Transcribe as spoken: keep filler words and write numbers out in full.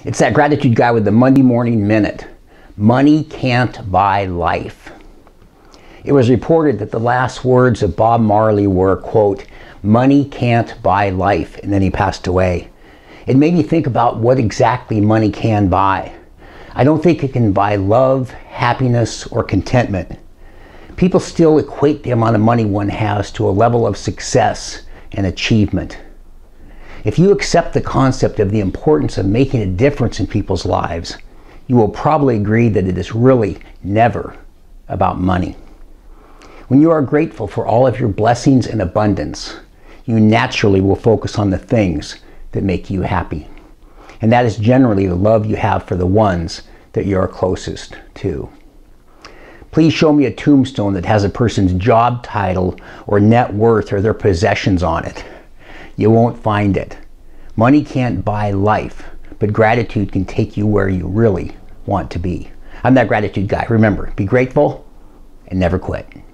It's that gratitude guy with the Monday Morning Minute. Money can't buy life. It was reported that the last words of Bob Marley were, quote, "Money can't buy life," and then he passed away. It made me think about what exactly money can buy. I don't think it can buy love, happiness, or contentment. People still equate the amount of money one has to a level of success and achievement. If you accept the concept of the importance of making a difference in people's lives, you will probably agree that it is really never about money. When you are grateful for all of your blessings and abundance, you naturally will focus on the things that make you happy. And that is generally the love you have for the ones that you are closest to. Please show me a tombstone that has a person's job title or net worth or their possessions on it. You won't find it. Money can't buy life, but gratitude can take you where you really want to be. I'm that gratitude guy. Remember, be grateful and never quit.